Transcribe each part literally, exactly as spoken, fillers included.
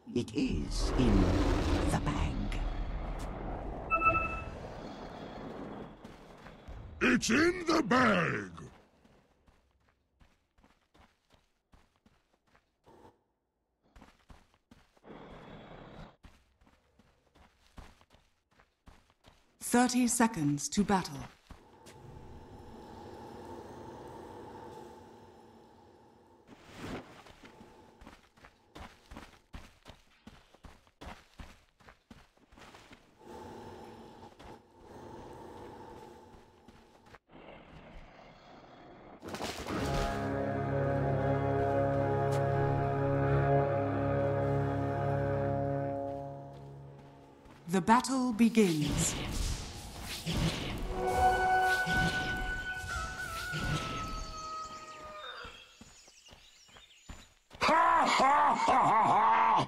It is in the bag. It's in the bag! Thirty seconds to battle. The battle begins. Ha ha ha ha ha!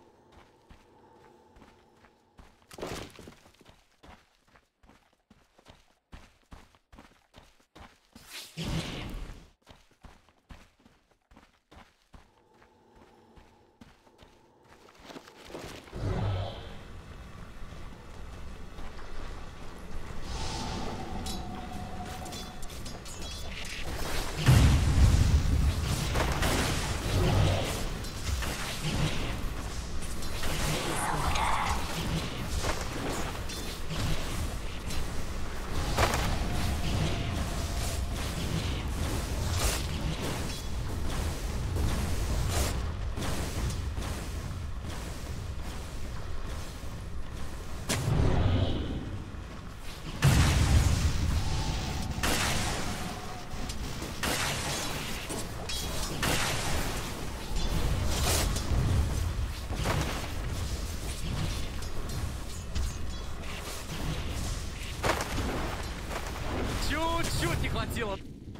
Чуть-чуть не хватило.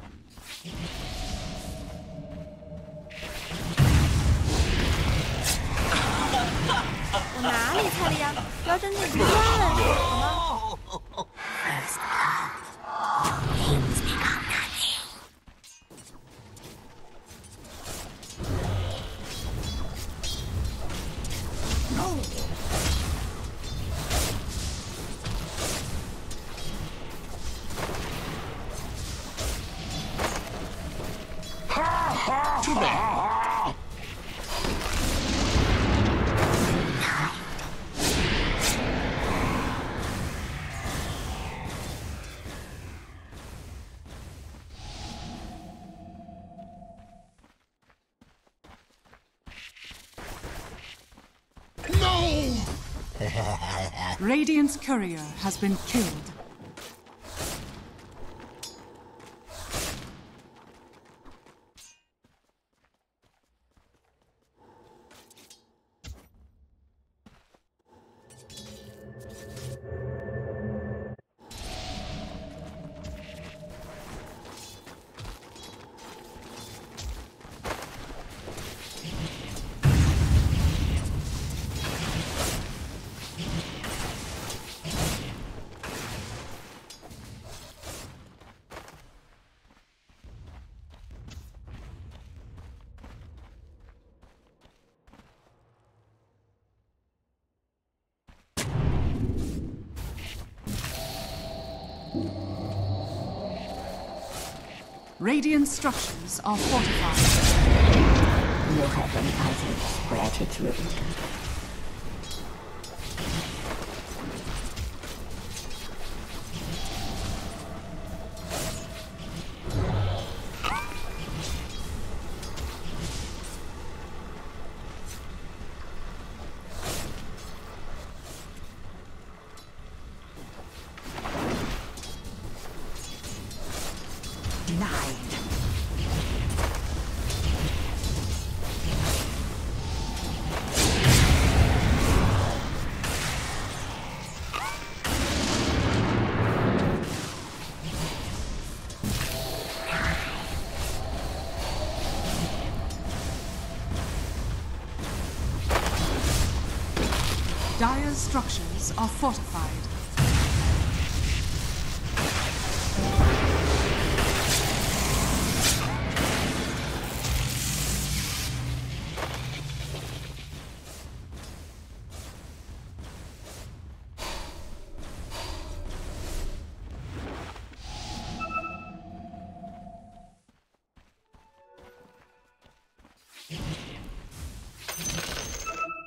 我哪里猜的呀？标准点评断了，好吗？ Radiant's courier has been killed. Radiant structures are fortified. You have been granted gratitude. Denied. Dire's structures are fortified.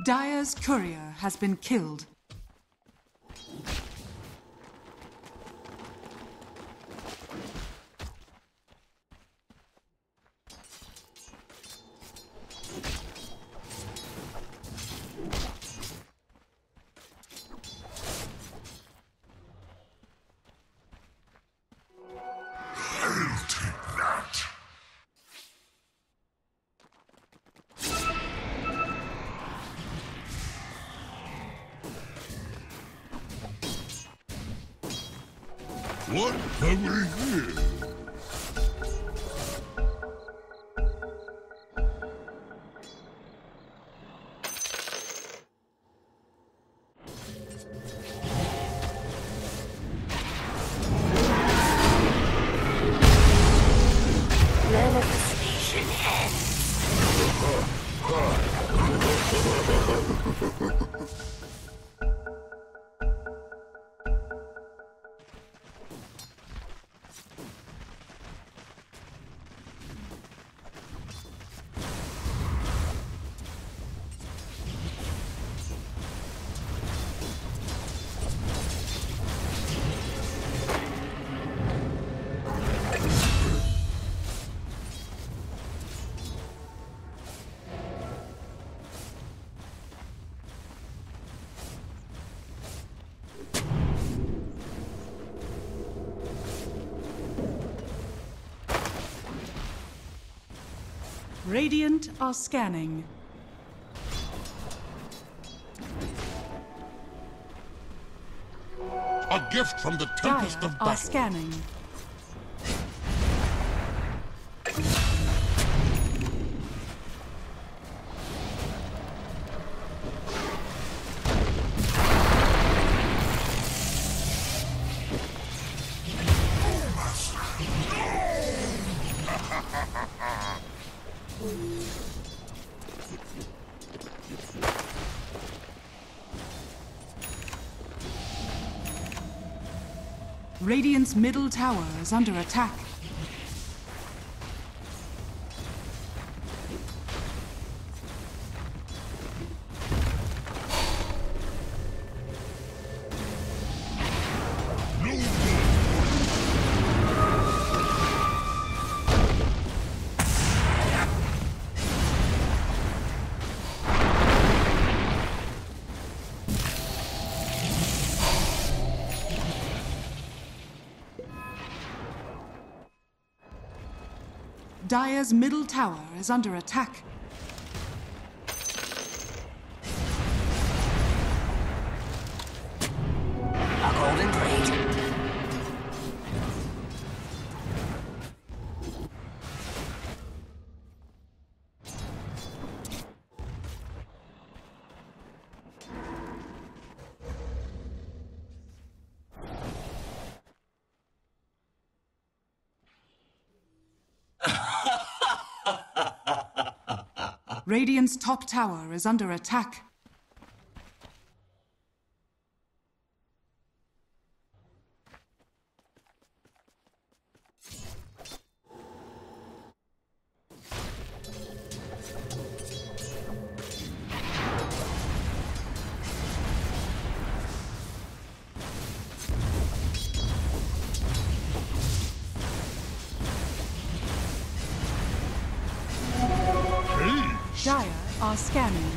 Dire's courier has been killed. What have we here? Manifestation ends. Radiant are scanning. A gift from the Dire Tempest of are Battle. scanning. Radiant's middle tower is under attack. Dire's middle tower is under attack. A golden blade. Radiant's top tower is under attack. Dire are scanning.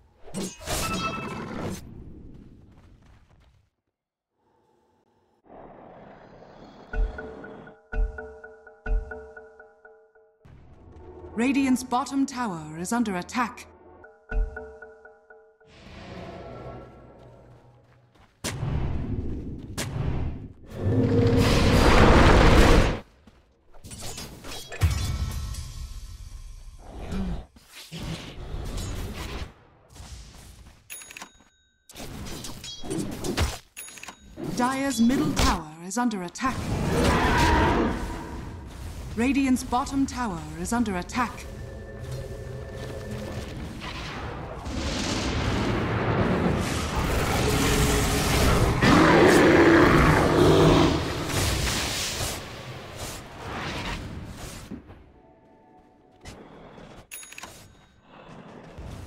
Radiant's bottom tower is under attack. Dire's middle tower is under attack. Radiant's bottom tower is under attack.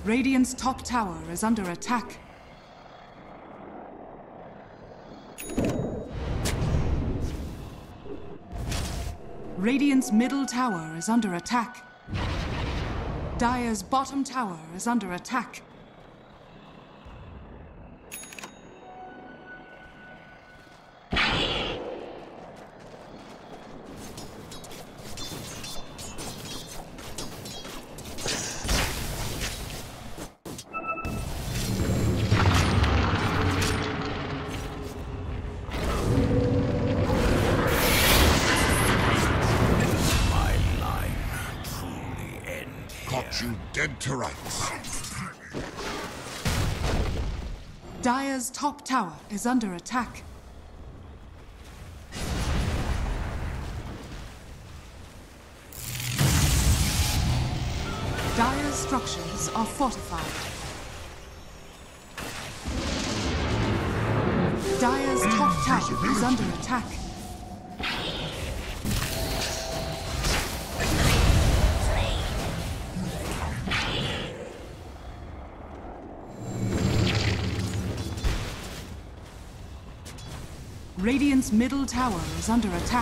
Radiant's top tower is under attack. Radiant's middle tower is under attack. Dire's bottom tower is under attack. You dead to rights. Dire's top tower is under attack. Dire's structures are fortified. Dire's top tower is under attack. Radiant's middle tower is under attack.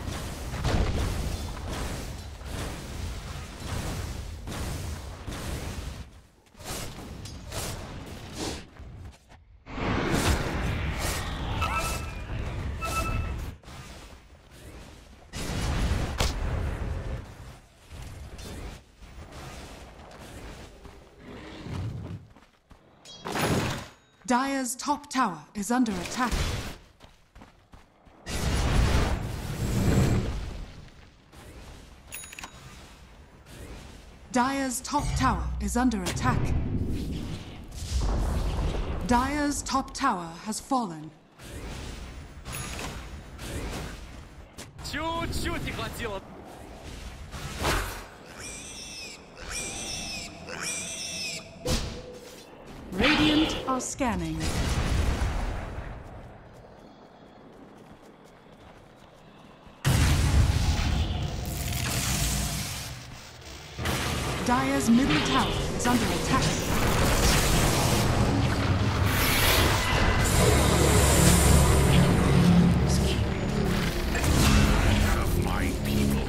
Dire's top tower is under attack. Dire's top tower is under attack. Dire's top tower has fallen. Чуть-чуть не хватило. Radiant are scanning. Dire's middle tower is under attack. Of my people.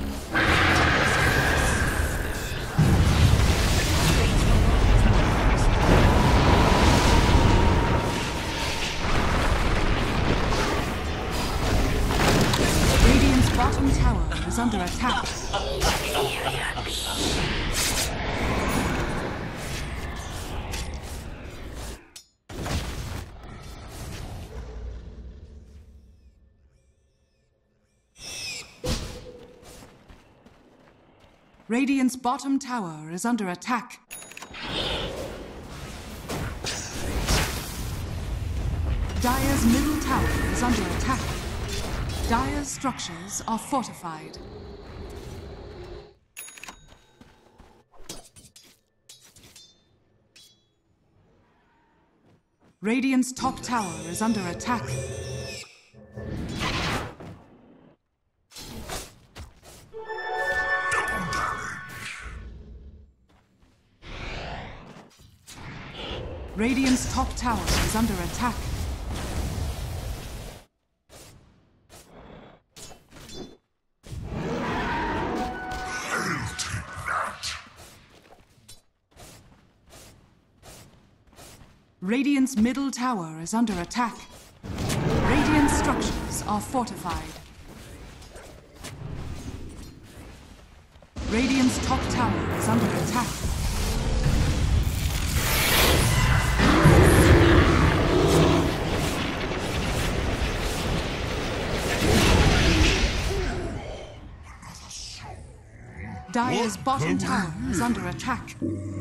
Radiant's bottom tower is under attack. Radiant's bottom tower is under attack. Dire's middle tower is under attack. Dire's structures are fortified. Radiant's top tower is under attack. Radiant's top tower is under attack. Radiant's middle tower is under attack. Radiant's structures are fortified. Radiant's top tower is under attack. Dire's bottom tower is under attack.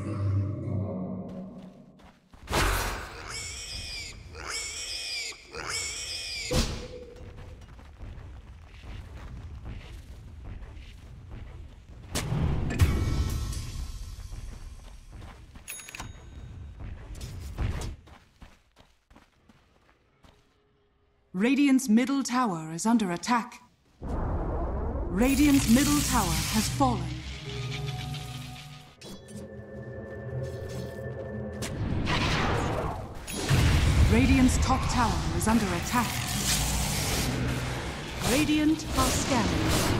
Radiant's middle tower is under attack. Radiant's middle tower has fallen. Radiant's top tower is under attack. Radiant are scanning.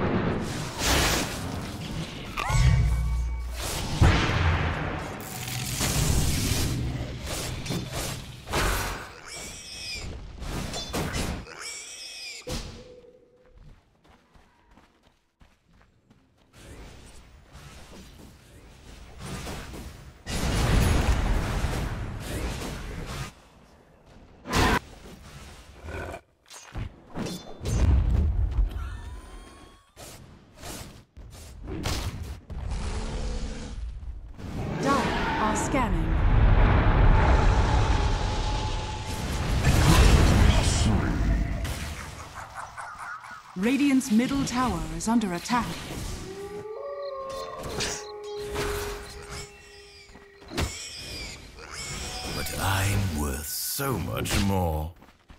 Scanning. Radiant's middle tower is under attack. But I'm worth so much more.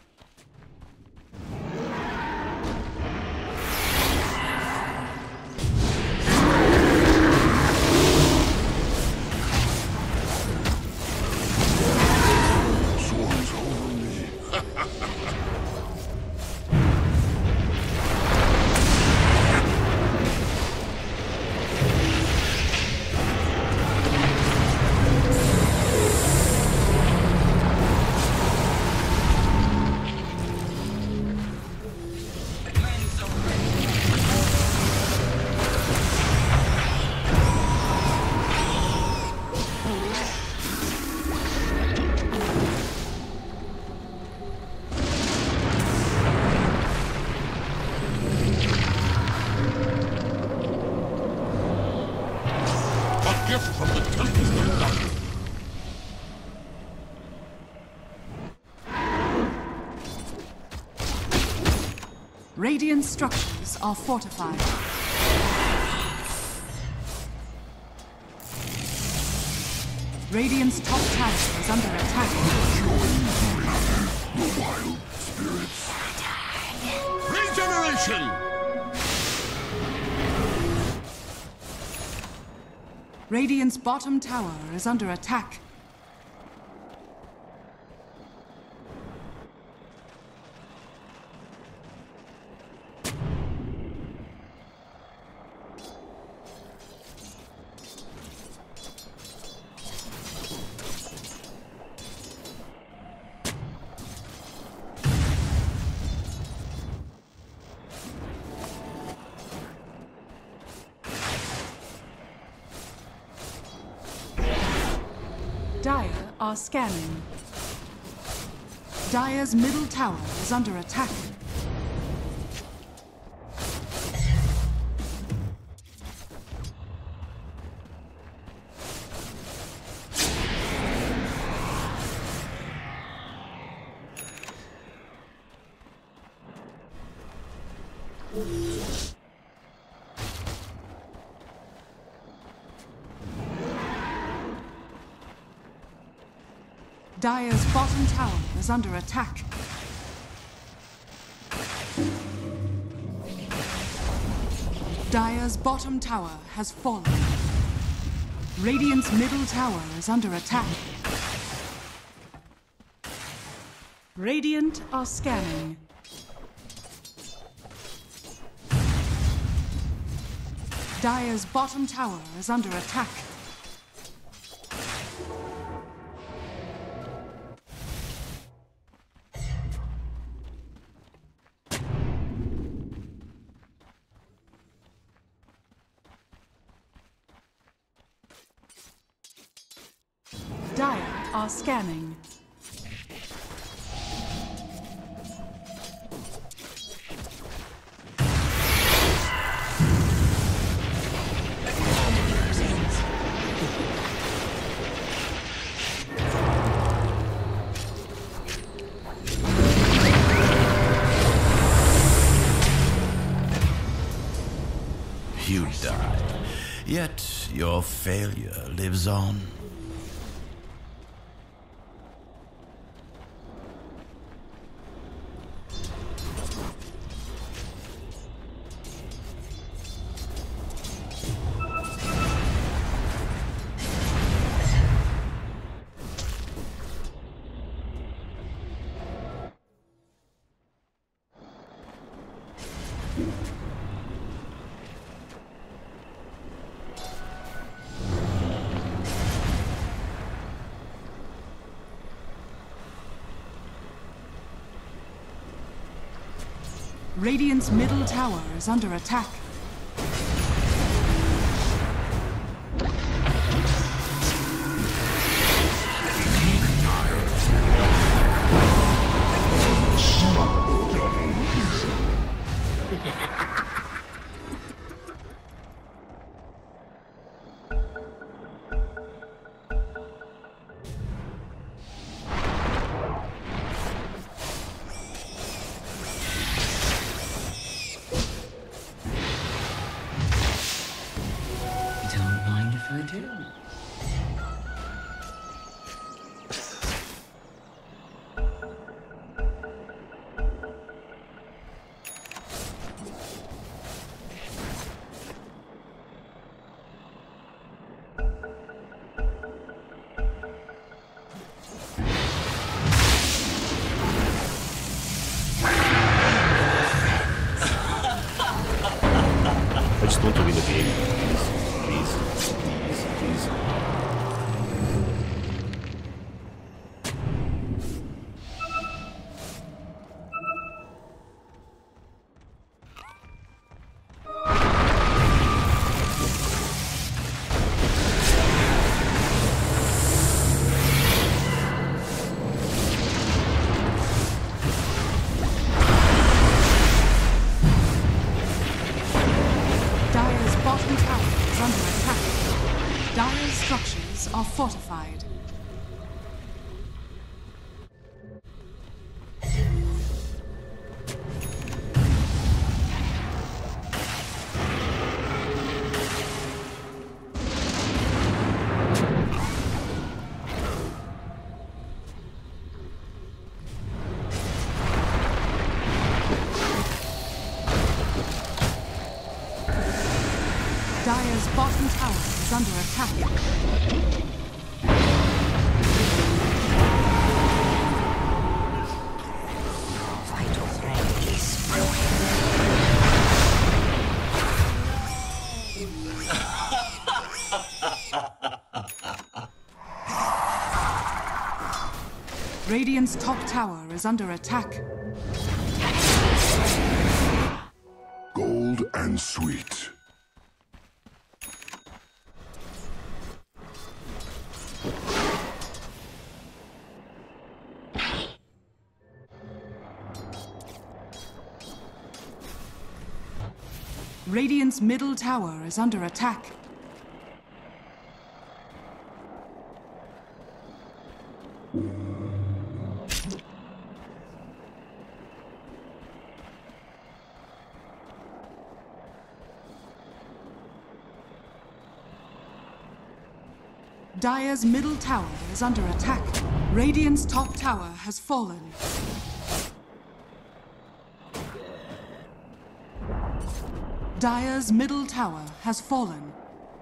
Gift from the tempest of battle. Radiant structures are fortified. Radiant's top tower is under attack. The wild spirits. Regeneration! Radiant's bottom tower is under attack. Dire are scanning. Dire's middle tower is under attack. Dire's bottom tower is under attack. Dire's bottom tower has fallen. Radiant's middle tower is under attack. Radiant are scanning. Dire's bottom tower is under attack. Dire are scanning. You died, yet your failure lives on. Radiant's middle tower is under attack. I just want to win the game. Please, please, please, please. Dire's structures are fortified. Dire's bottom tower is under attack. Vital thread is broken. Radiant's top tower is under attack. Gold and sweet. Radiant's middle tower is under attack. Dire's middle tower is under attack. Radiant's top tower has fallen. Dire's middle tower has fallen.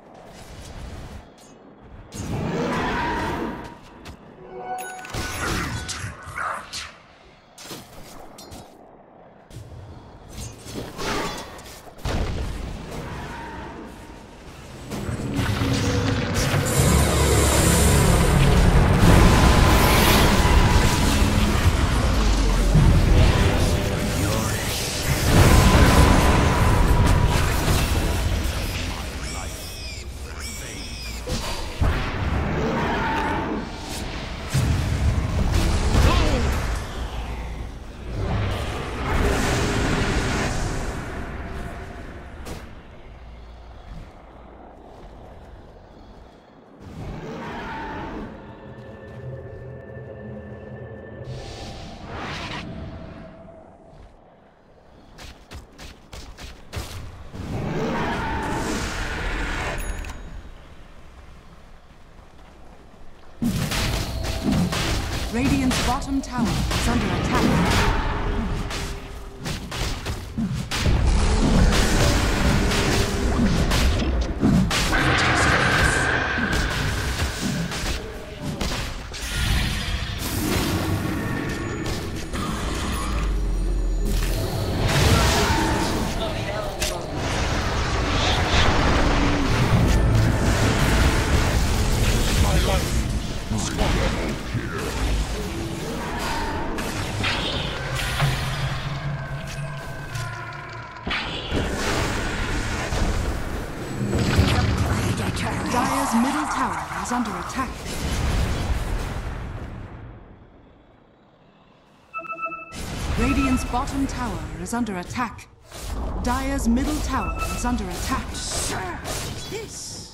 Radiant's bottom tower is under attack. is under attack. Radiant's bottom tower is under attack. Dire's middle tower is under attack. This.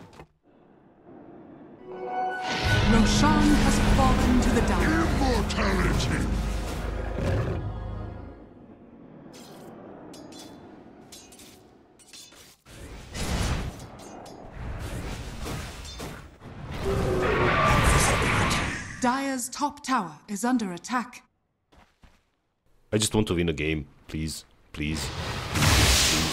Roshan has fallen to the Dire. Immortality! Dire's top tower is under attack. I just want to win a game. Please. Please. Please.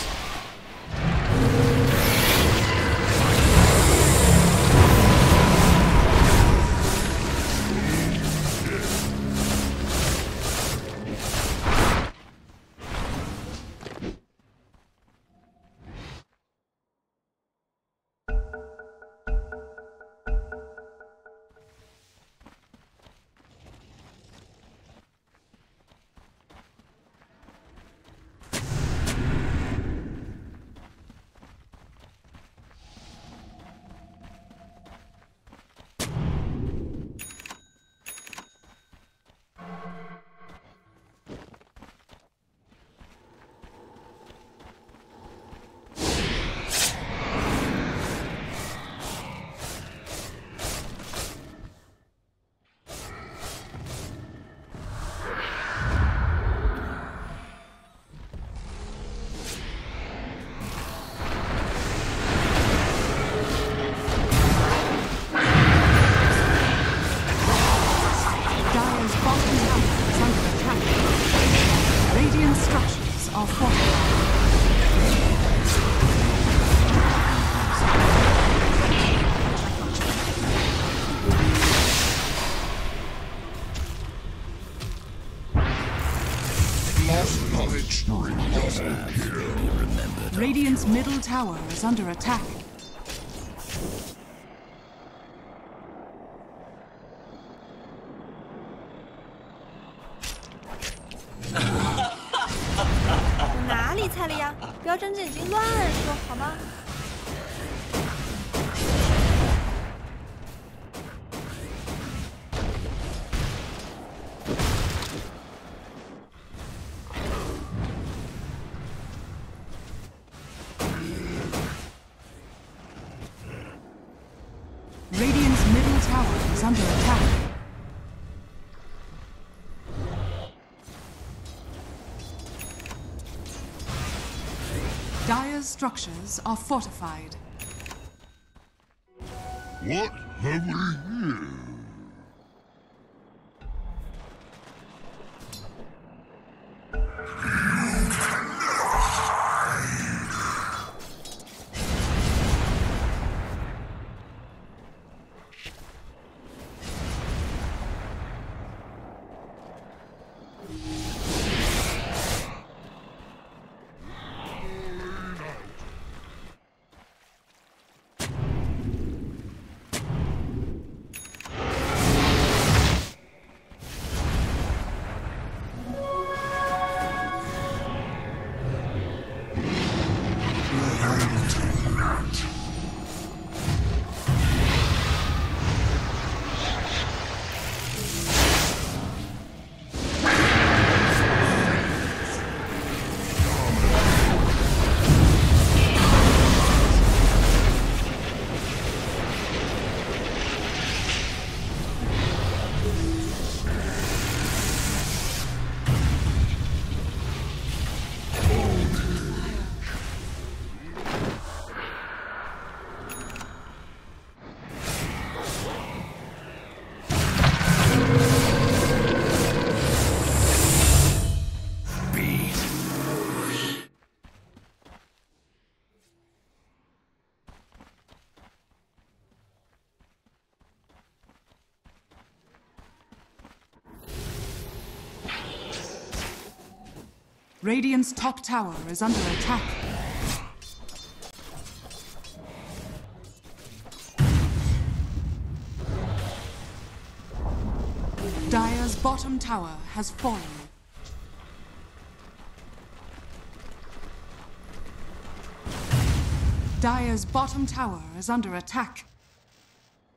Radiant's middle tower is under attack. 哪里菜了呀？不要睁着眼睛乱说，好吗？ Radiant's middle tower is under attack. Dire's structures are fortified. What have we here? Radiant's top tower is under attack. Dire's bottom tower has fallen. Dire's bottom tower is under attack.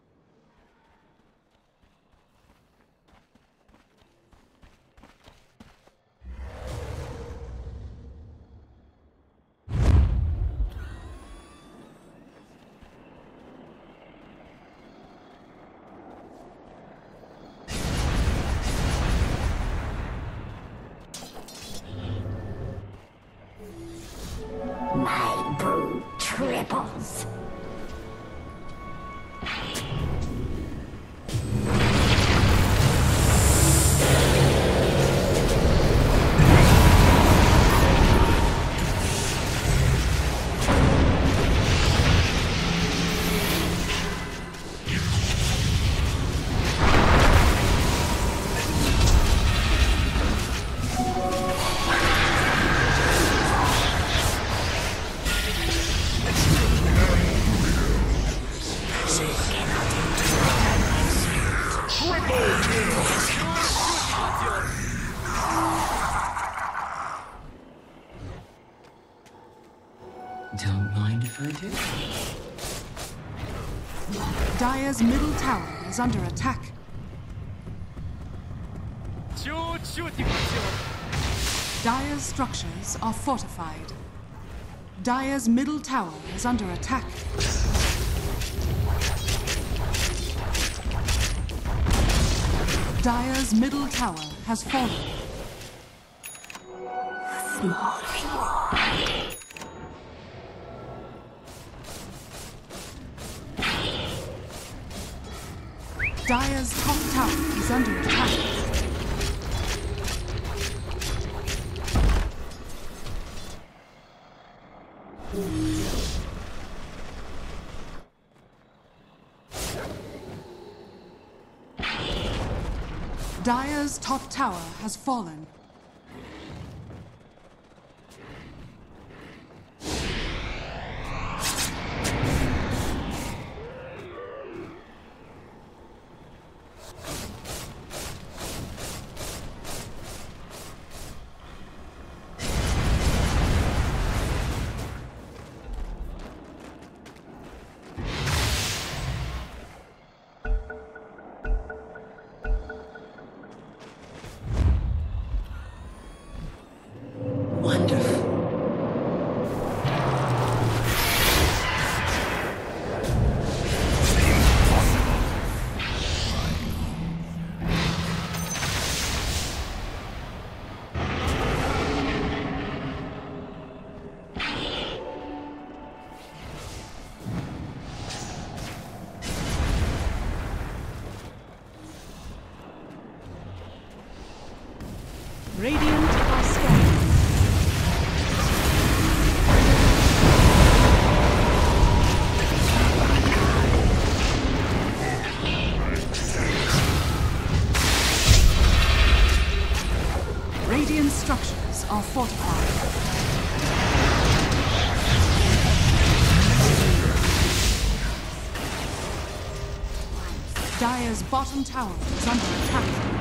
Don't mind if I do. Dire's middle tower is under attack. Чуть-чуть не хватило. Dire's structures are fortified. Dire's middle tower is under attack. Dire's middle tower has fallen. Dire's top tower is under attack. Dire's top tower has fallen. Radiant are scanning. Radiant structures are fortified. Dire's bottom tower is under attack.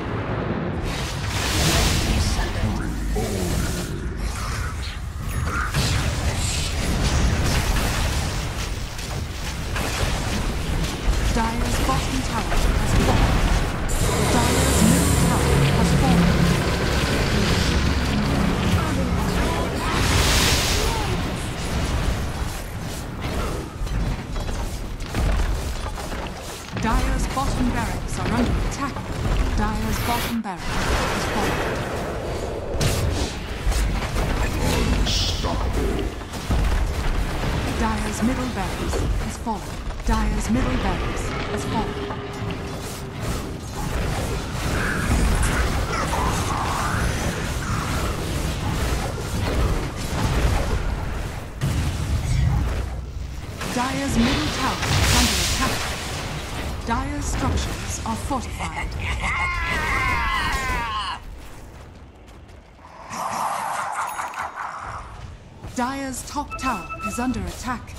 Dire's bottom tower has fallen. Dire's middle tower has fallen. Dire's bottom barracks are under attack. Dire's bottom barracks has fallen. Dire's middle barracks has fallen. Dire's middle barracks has fallen. Dire's middle tower is under attack. Dire's structures are fortified. Dire's top tower is under attack.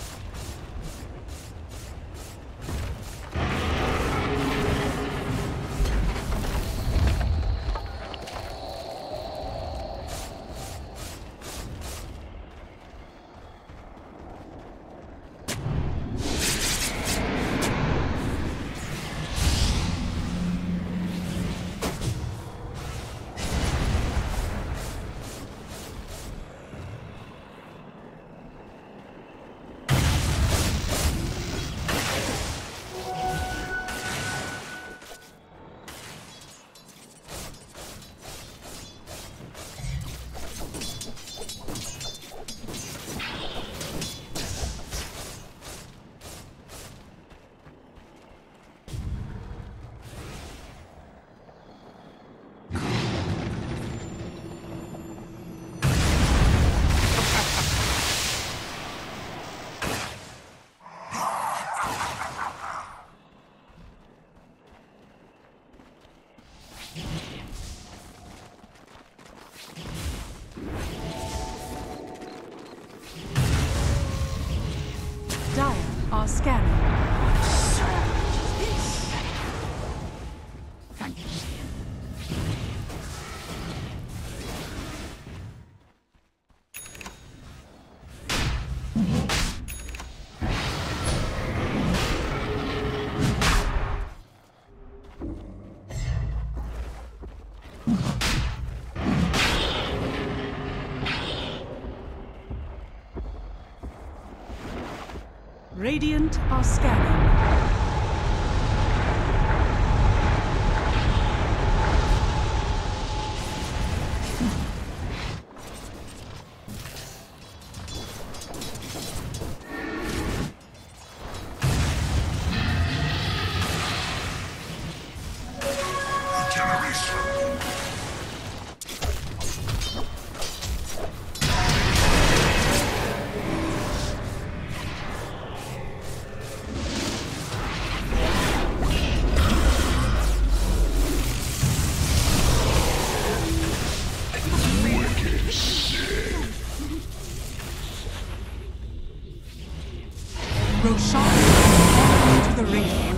Dire are scanning. Radiant are scanning. Roshan falling into the Radiant.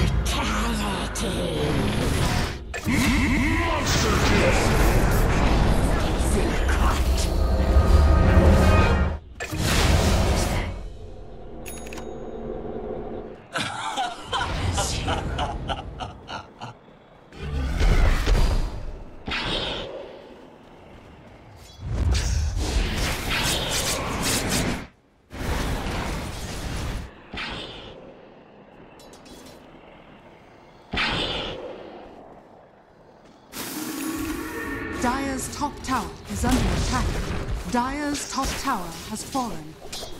Dire's top tower is under attack. Dire's top tower has fallen.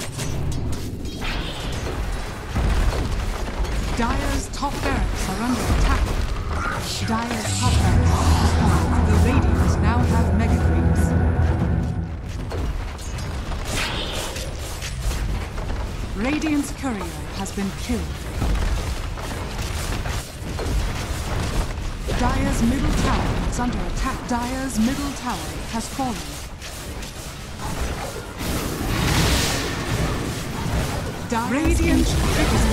Dire's top barracks are under attack. Dire's top barracks has fallen. The Radiant now have mega creeps. Radiant's courier has been killed. Dire's middle tower is under attack. Dire's middle tower has fallen. Dire's Radiant is